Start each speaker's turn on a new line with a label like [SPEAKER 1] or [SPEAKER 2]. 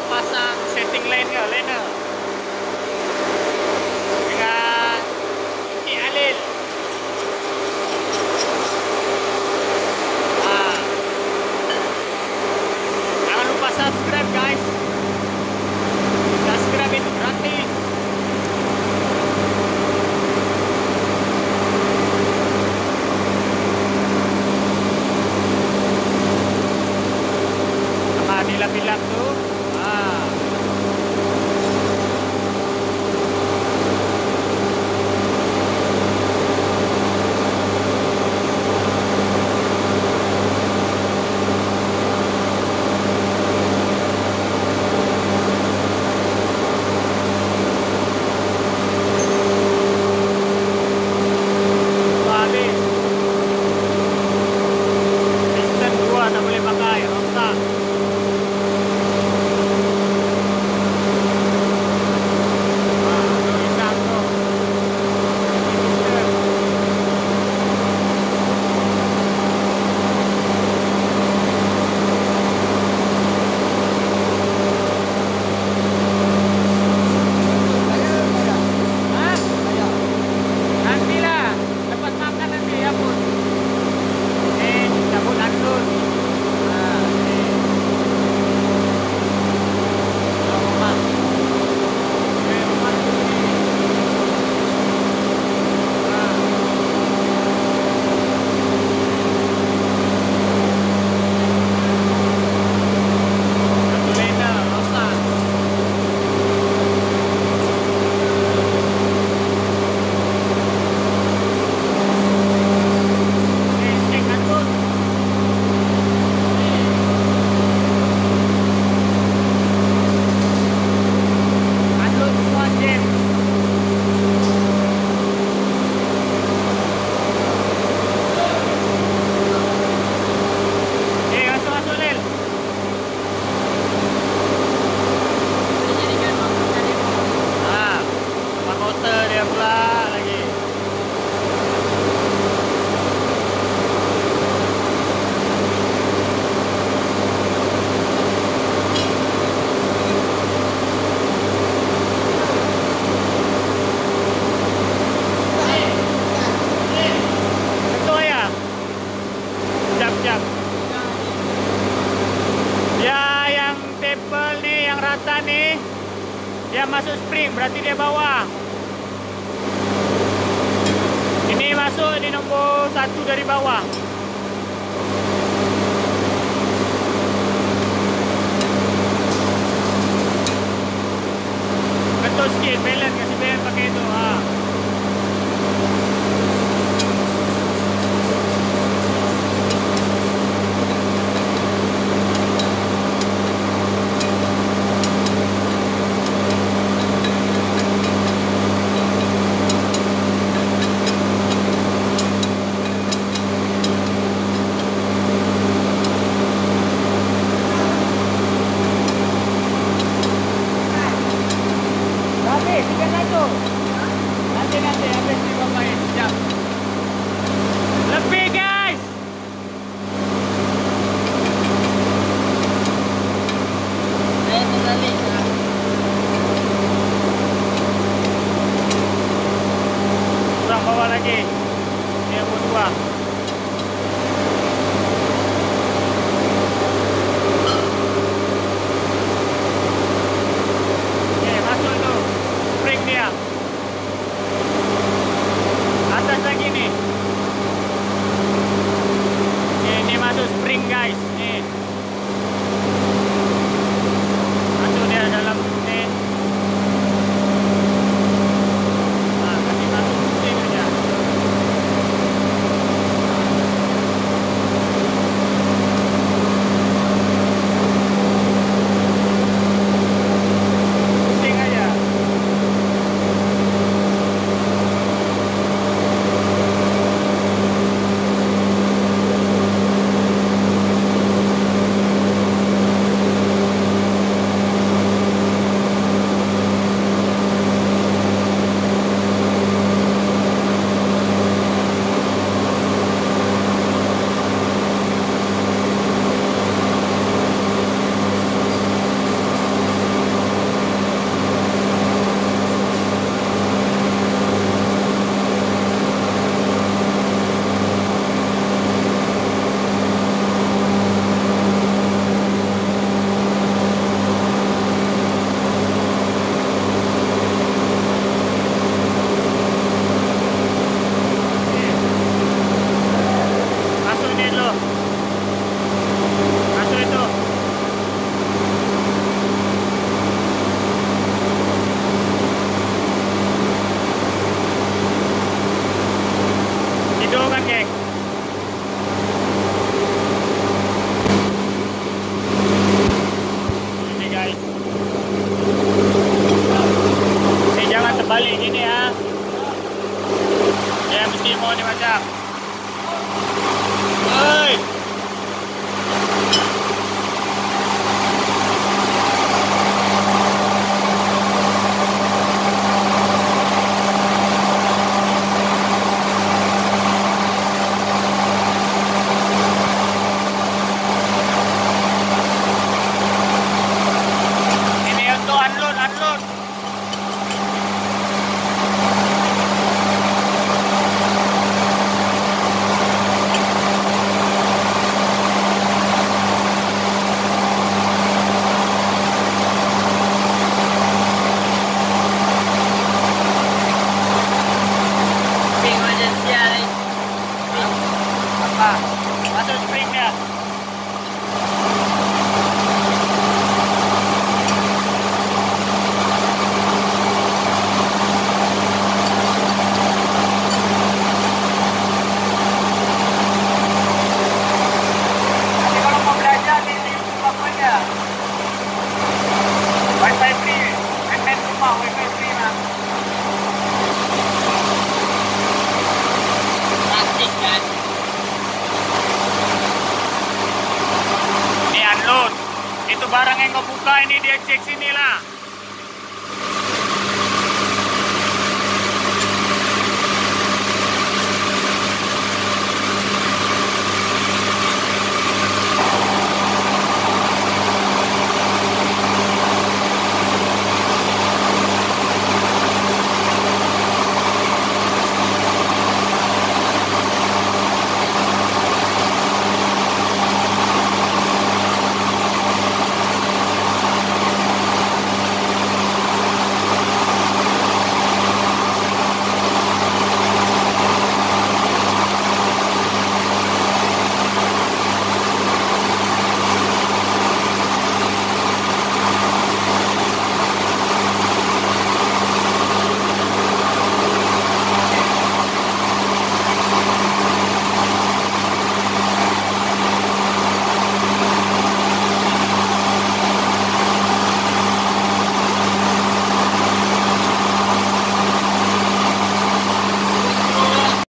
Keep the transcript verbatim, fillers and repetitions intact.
[SPEAKER 1] pasang setting line ke, liner dengan Cik Alil. Ha. Jangan lupa subscribe guys. Subscribe itu gratis. Nah, dilap-dilap tuh. Ah. Dia masuk spring, berarti dia bawah. Ini masuk di nombor satu dari bawah. Betul sikit, balance, kasih balance pakai itu. Ha. Nanti-nanti habis ni kau main. Sekejap. Lebih guys.
[SPEAKER 2] Saya terbalik.
[SPEAKER 1] Kurang bawah lagi. Ini nombor dua. Okey, masuk tu. Spring dia. Atas lagi ni. Ni, ni masuk spring guys. Ni. Masuk dia dalam ni. Ha, kasih masuk spring aja. Pusing aja. Lut, itu barang yang kau buka ini dia cek sini lah.